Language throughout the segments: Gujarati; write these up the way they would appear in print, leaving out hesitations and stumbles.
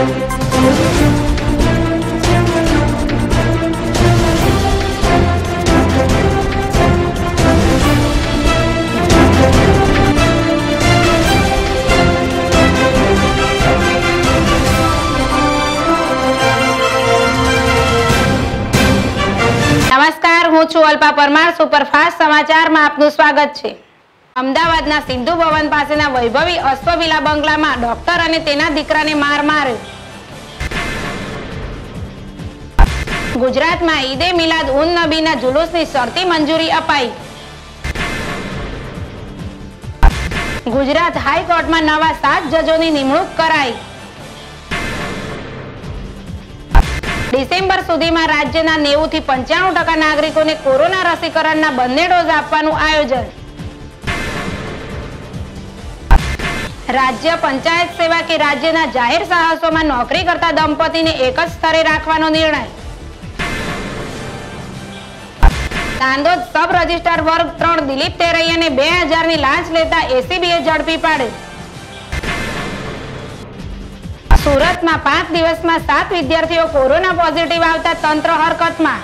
नमस्कार, हूँ छू अल्पा परमार। सुपरफास्ट समाचार में आपનું સ્વાગત છે। અમદાવાદના સિંધુ ભવન પાસેના વૈભવી અશ્વવિલા બંગલામાં ડોક્ટર અને તેના દીકરાને માર માર્યો। ગુજરાતમાં ઈદે મિલાદ ઉન નબીના જુલુસની શરતી મંજૂરી અપાઈ। ગુજરાત હાઈકોર્ટમાં નવા 7 જજોની નિમણૂક કરાઈ। ડિસેમ્બર સુધીમાં રાજ્યના 90 થી 95% નાગરિકોને કોરોના રસીકરણના બંને ડોઝ આપવાનું આયોજન। રાજ્ય પંચાયત સેવા કે રાજ્યના જાહેર સાહસોમાં નોકરી કરતા દંપતીને એક જ સ્તરે રાખવાનો નિર્ણય। નાંદોદ સબ રજિસ્ટ્રાર વર્ગ 3 દિલીપ તેરૈયાને 2000ની લાંચ લેતા એસીબીએ ઝડપી પાડ્યો। સુરતમાં 5 દિવસમાં 7 વિદ્યાર્થીઓ કોરોના પોઝિટિવ આવતા તંત્ર હરકતમાં।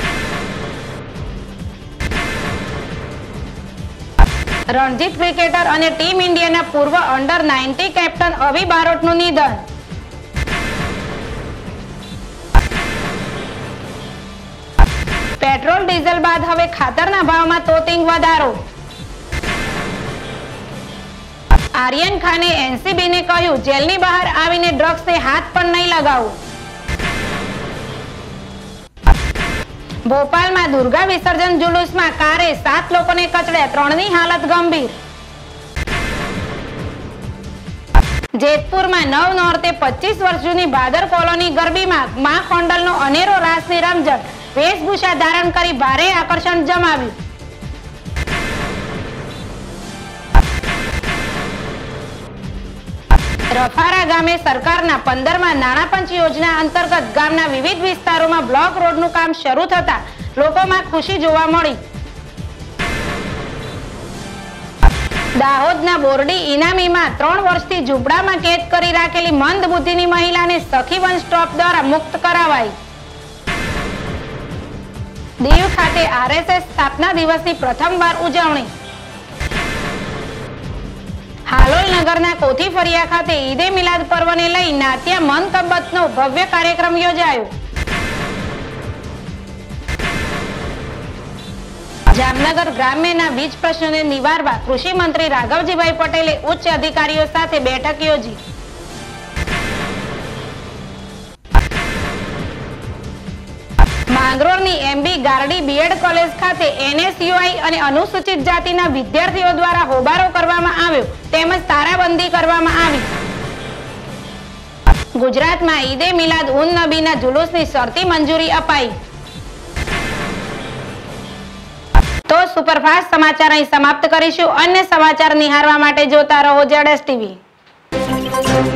રણજીત ક્રિકેટર અને ટીમ ઇન્ડિયાના પૂર્વ અંડર-19 કેપ્ટન અવી બારોટનું નિધન। પેટ્રોલ ડીઝલ બાદ હવે ખાતરના ભાવમાં તોતિંગ વધારો। આર્યન ખાને એનસીબીને કહ્યું, જેલની બહાર આવીને ડ્રગ્સને હાથ પણ નહીં લગાવો। ભોપાલમાં દુર્ગા વિસર્જન જુલુસમાં કારે 7 લોકોને કચડ્યા, 3ની હાલત ગંભીર। જેતપુરમાં નવ નોરતે 25 વર્ષ જૂની ભાદર કોલોની ગરબીમાં મા ખોંડલનો અનેરો રાસની રમઝટ, વેશભૂષા ધારણ કરી ભારે આકર્ષણ જમાવ્યું। રફારા ગામે સરકારના 15મા નાણાપંચ યોજના અંતર્ગત ગામના વિવિધ વિસ્તારોમાં બ્લોક રોડનું કામ શરૂ થતા લોકોમાં ખુશી જોવા મળી। દાહોદના બોરડી ઇનામીમાં 3 વર્ષથી ઝૂંપડામાં કેદ કરી રાખેલી મંદ બુદ્ધિની મહિલાને સખી વન સ્ટોપ દ્વારા મુક્ત કરાવાઈ। દીવ ખાતે આરએસએસ સ્થાપના દિવસની પ્રથમવાર ઉજવણી। હાલોલ નગરના કોથી ફરિયા ખાતે ઈદે મિલાદ પર્વને લઈ નાત્યા મનકબતનો ભવ્ય કાર્યક્રમ યોજાયો। જામનગર ગ્રામ્યના વીજ પ્રશ્નોને નિવારવા કૃષિ મંત્રી રાઘવજીભાઈ પટેલે ઉચ્ચ અધિકારીઓ સાથે બેઠક યોજી। માંગરોળની એમબી ગારડી બીએડ કોલેજ ખાતે એનએસયુઆઈ અને અનુસૂચિત જાતિના વિદ્યાર્થીઓ દ્વારા હોબાળો કરવામાં આવ્યો તેમજ તારાબંધી કરવામાં આવી। ગુજરાતમાં ઈદે મિલાદ ઉન નબીના જુલુસની શરતી મંજૂરી અપાઈ। તો સુપરફાસ્ટ સમાચાર અહીં સમાપ્ત કરીશું। અન્ય સમાચાર નિહાળવા માટે જોતા રહો ZSTV।